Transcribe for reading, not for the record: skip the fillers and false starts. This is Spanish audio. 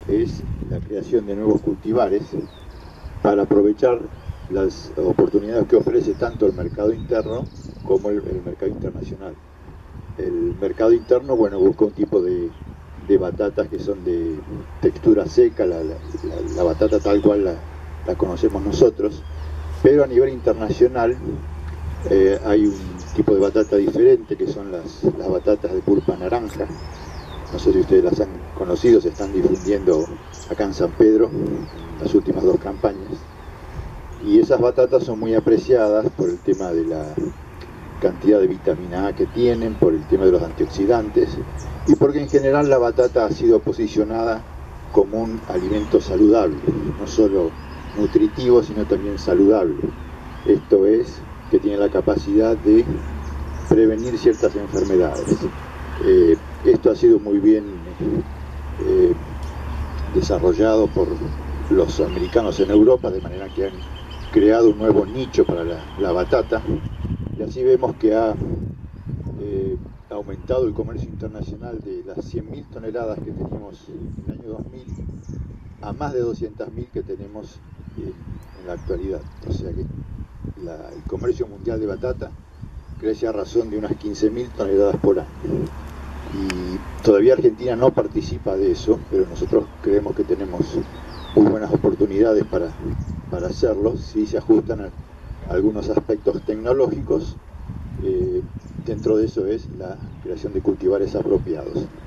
es la creación de nuevos cultivares para aprovechar las oportunidades que ofrece tanto el mercado interno como el mercado internacional. El mercado interno, bueno, busca un tipo de batatas que son de textura seca, la batata tal cual la conocemos nosotros, pero a nivel internacional hay un tipo de batata diferente que son las batatas de pulpa naranja. No sé si ustedes las han conocido, se están difundiendo acá en San Pedro en las últimas 2 campañas. Y esas batatas son muy apreciadas por el tema de la cantidad de vitamina A que tienen, por el tema de los antioxidantes y porque en general la batata ha sido posicionada como un alimento saludable, no solo nutritivo sino también saludable. Esto es, que tiene la capacidad de prevenir ciertas enfermedades. Esto ha sido muy bien eh, desarrollado por los americanos en Europa, de manera que han creado un nuevo nicho para la batata, y así vemos que ha aumentado el comercio internacional de las 100.000 toneladas que teníamos en el año 2000 a más de 200.000 que tenemos en la actualidad. O sea que el comercio mundial de batata crece a razón de unas 15.000 toneladas por año. Y todavía Argentina no participa de eso, pero nosotros creemos que tenemos muy buenas oportunidades para hacerlo si se ajustan a algunos aspectos tecnológicos. Dentro de eso es la creación de cultivares apropiados.